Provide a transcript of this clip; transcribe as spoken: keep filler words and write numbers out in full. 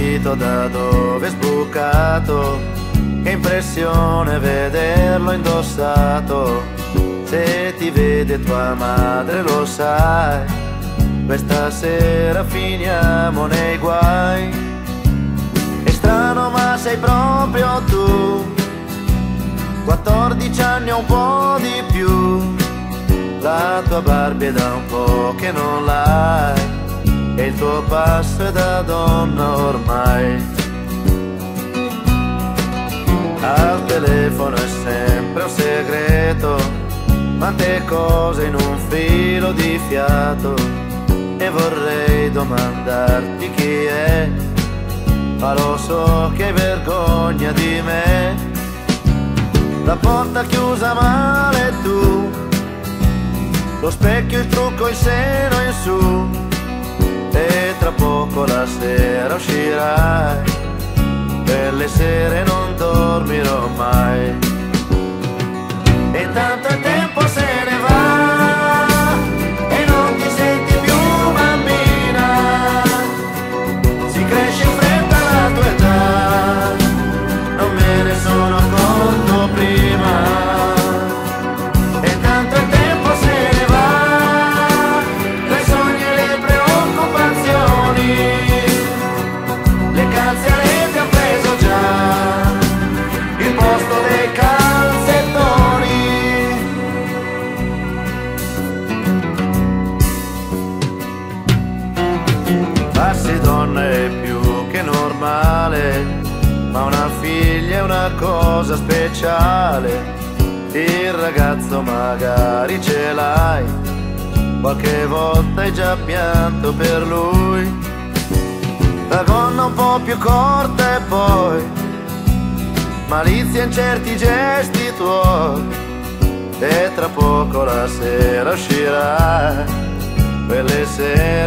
vestito da dove è sbucato, che impressione vederlo indossato. Se ti vede tua madre lo sai, questa sera finiamo nei guai. È strano ma sei proprio tu, quattordici anni o un po' di più. La tua Barbie è da un po' che non l'hai, e il tuo passo è da donna ormai. Al telefono è sempre un segreto, quante cose in un filo di fiato. E vorrei domandarti chi è, ma lo so che hai vergogna di me. La porta chiusa male tu, lo specchio, il trucco, il seno in su, e tra poco la sera uscirai, per le sere non dormirò mai. E tanto il tempo se ne va e non ti senti più bambina, si cresce in fretta la tua età, non me ne sono accorto prima. Donna è più che normale, ma una figlia è una cosa speciale. Il ragazzo magari ce l'hai, qualche volta hai già pianto per lui. La gonna un po' più corta e poi malizia in certi gesti tuoi, e tra poco la sera uscirà, quelle sere